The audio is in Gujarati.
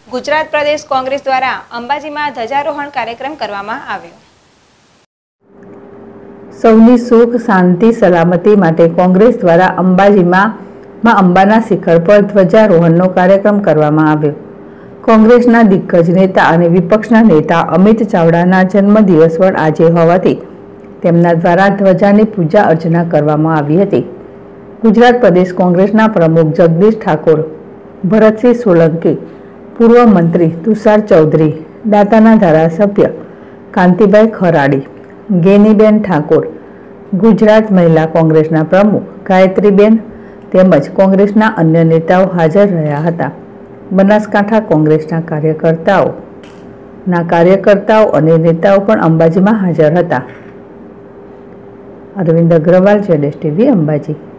ગુજરાત પ્રદેશ કોંગ્રેસ દ્વારા અંબાજીમાં ધ્વજારોહણ કાર્યક્રમ કરવામાં આવ્યો। સૌની સુખ શાંતિ સલામતી માટે કોંગ્રેસ દ્વારા અંબાજીમાં માં અંબાના શિખર પર ધ્વજારોહણનો કાર્યક્રમ કરવામાં આવ્યો। કોંગ્રેસના દિગ્ગજ નેતા અને વિપક્ષના નેતા અમિત ચાવડાના જન્મદિવસ પણ આજે હોવાથી તેમના દ્વારા ધ્વજાની પૂજા અર્ચના કરવામાં આવી હતી। ગુજરાત પ્રદેશ કોંગ્રેસના પ્રમુખ જગદીશ ઠાકોર, ભરતસિંહ સોલંકી, પૂર્વ મંત્રી તુષાર ચૌધરી, દાંતાના ધારાસભ્ય કાંતિભાઈ ખરાડી, ગેનીબેન ઠાકોર, ગુજરાત મહિલા કોંગ્રેસના પ્રમુખ ગાયત્રીબેન તેમજ કોંગ્રેસના અન્ય નેતાઓ હાજર રહ્યા હતા। બનાસકાંઠા કોંગ્રેસના કાર્યકર્તાઓ અને નેતાઓ પણ અંબાજીમાં હાજર હતા। અરવિંદ અગ્રવાલ, ZSTV, અંબાજી।